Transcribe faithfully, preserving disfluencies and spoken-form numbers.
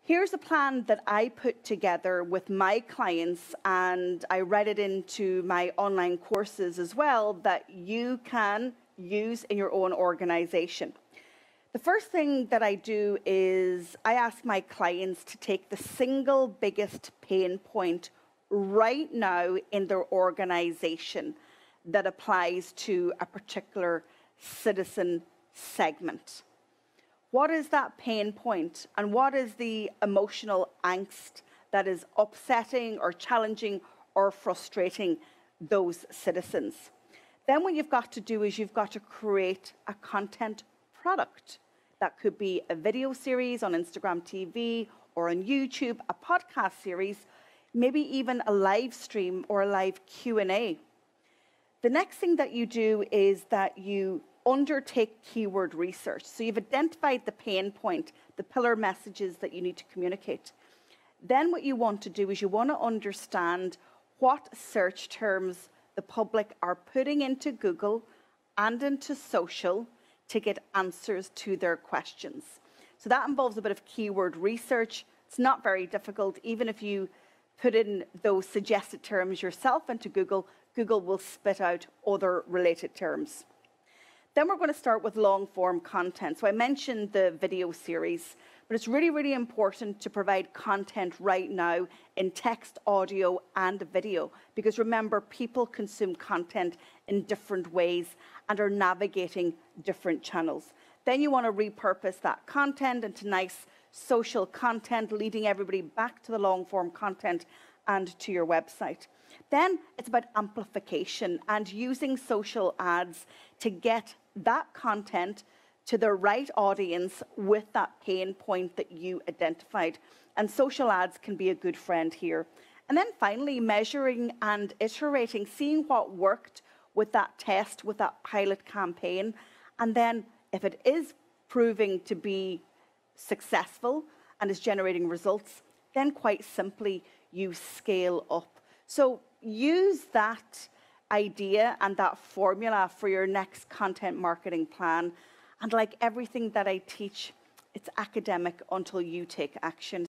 Here's a plan that I put together with my clients, and I read it into my online courses as well, that you can use in your own organization. The first thing that I do is I ask my clients to take the single biggest pain point right now in their organization that applies to a particular citizen segment. What is that pain point, and what is the emotional angst that is upsetting or challenging or frustrating those citizens? Then what you've got to do is you've got to create a content product. That could be a video series on Instagram T V or on YouTube, a podcast series, maybe even a live stream or a live Q and A. The next thing that you do is that you undertake keyword research. So you've identified the pain point, the pillar messages that you need to communicate. Then what you want to do is you want to understand what search terms the public are putting into Google and into social to get answers to their questions. So that involves a bit of keyword research. It's not very difficult. Even if you put in those suggested terms yourself into Google, Google will spit out other related terms. Then we're going to start with long-form content. So I mentioned the video series, but it's really, really important to provide content right now in text, audio, and video. Because remember, people consume content in different ways and are navigating different channels. Then you want to repurpose that content into nice social content, leading everybody back to the long-form content and to your website. Then it's about amplification and using social ads to get that content to the right audience with that pain point that you identified. And social ads can be a good friend here. And then finally, measuring and iterating, seeing what worked with that test, with that pilot campaign. And then if it is proving to be successful and is generating results, then quite simply, you scale up. So use that idea and that formula for your next content marketing plan. And like everything that I teach, it's academic until you take action.